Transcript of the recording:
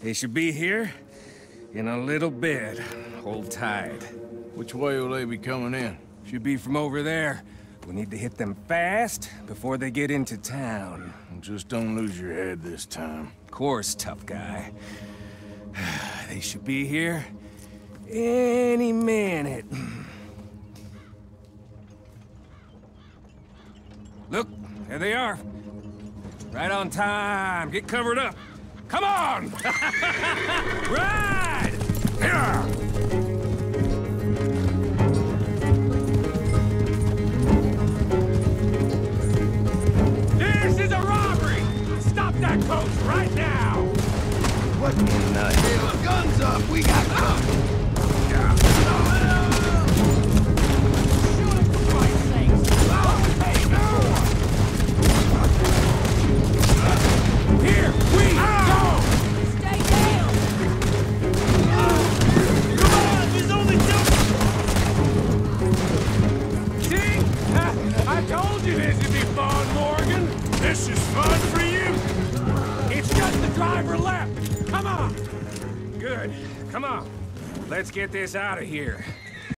They should be here in a little bit. Hold tight. Which way will they be coming in? Should be from over there. We need to hit them fast before they get into town. And just don't lose your head this time. Of course, tough guy. They should be here any minute. Look, there they are. Right on time. Get covered up. Come on! Ride! Here! This is a robbery! Stop that coach right now! What in the hell? Guns up! We got cover! Here we go! Stay down! Come on, there's only two! See? I told you this would be fun, Morgan! This is fun for you! It's just the driver left! Come on! Good. Come on. Let's get this out of here.